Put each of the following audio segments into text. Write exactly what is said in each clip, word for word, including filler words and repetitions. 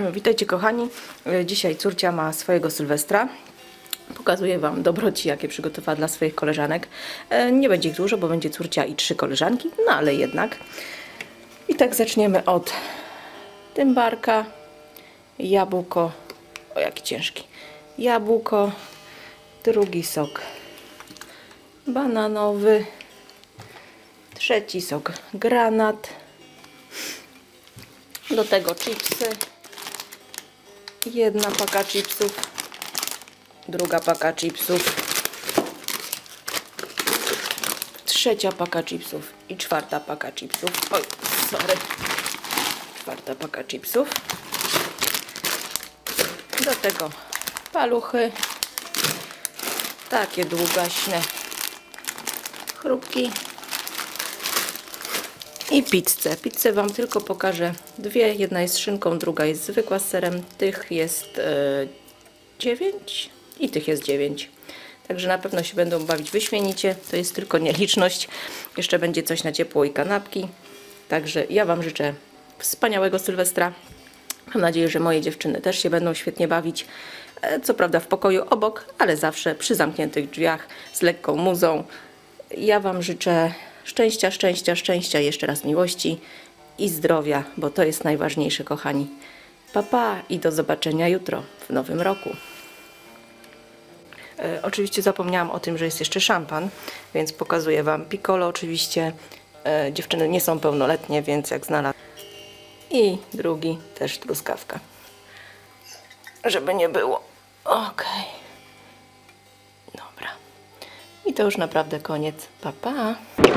Witajcie kochani, dzisiaj córcia ma swojego Sylwestra. Pokazuję Wam dobroci, jakie przygotowała dla swoich koleżanek. Nie będzie ich dużo, bo będzie córcia i trzy koleżanki, no ale jednak. I tak zaczniemy od tymbarka, jabłko, o jaki ciężki, jabłko, drugi sok bananowy, trzeci sok granat, do tego chipsy, jedna paka chipsów, druga paka chipsów, trzecia paka chipsów i czwarta paka chipsów. Oj, sorry. Czwarta paka chipsów. Do tego paluchy, takie długaśne chrupki i pizzę. Pizzę Wam tylko pokażę dwie. Jedna jest z szynką, druga jest zwykła z serem. Tych jest e, dziewięć i tych jest dziewięć. Także na pewno się będą bawić wyśmienicie. To jest tylko nieliczność. Jeszcze będzie coś na ciepło i kanapki. Także ja Wam życzę wspaniałego Sylwestra. Mam nadzieję, że moje dziewczyny też się będą świetnie bawić. Co prawda w pokoju obok, ale zawsze przy zamkniętych drzwiach z lekką muzą. Ja Wam życzę szczęścia, szczęścia, szczęścia, jeszcze raz miłości i zdrowia, bo to jest najważniejsze, kochani. Pa, pa i do zobaczenia jutro w nowym roku. E, oczywiście zapomniałam o tym, że jest jeszcze szampan, więc pokazuję Wam piccolo. Oczywiście e, dziewczyny nie są pełnoletnie, więc jak znalazł. I drugi też truskawka. Żeby nie było. Ok. Dobra. I to już naprawdę koniec. Pa, pa.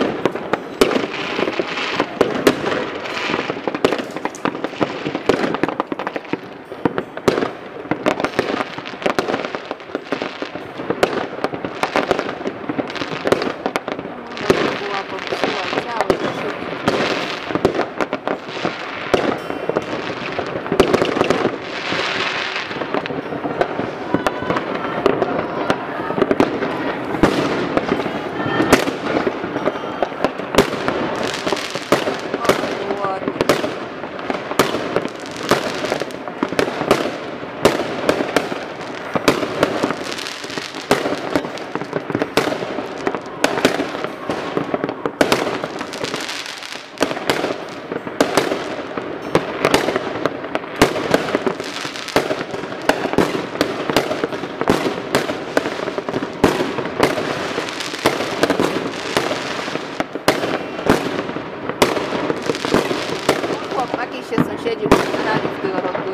Chłopaki się sąsiedzi postarali w tego roku.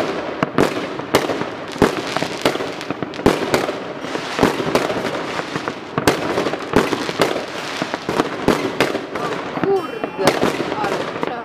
O kurde, ale czas.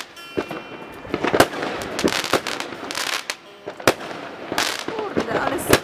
Ale